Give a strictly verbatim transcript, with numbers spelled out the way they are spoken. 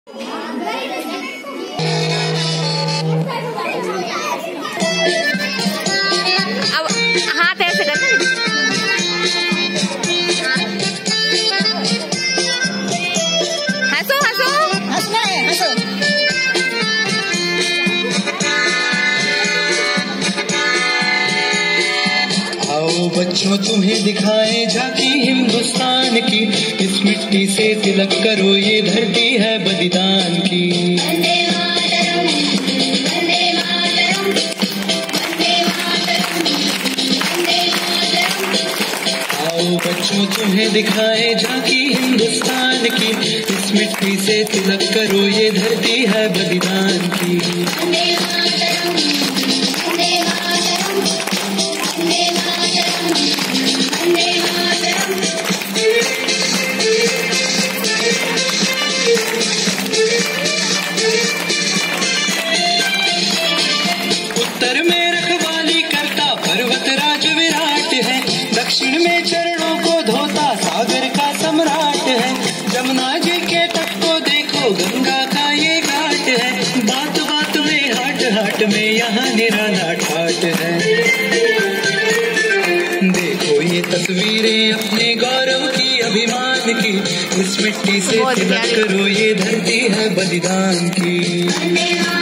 अब हाथ ऐसे करना। हंसो हंसो हंसना है, हंसो। आओ बच्चों तुम्हें दिखाएं झांकी हिंदुस्तान की, इस मिट्टी से तिलक करो ये धरती है बलिदान की। आओ बच्चों तुम्हें दिखाएं झांकी हिंदुस्तान की, इस मिट्टी से तिलक करो ये धरती है बलिदान की। उत्तर में रखवाली करता पर्वत राज विराट है, दक्षिण में चरणों को धोता सागर का सम्राट है। जमुना जी के तट को देखो गंगा का ये घाट है, बात बात में हाट हाट में यहाँ निराला ठाट है। देखो ये तस्वीरें अपने गौरव की अभिमान की, इस मिट्टी से तिलक करो ये धरती है बलिदान की।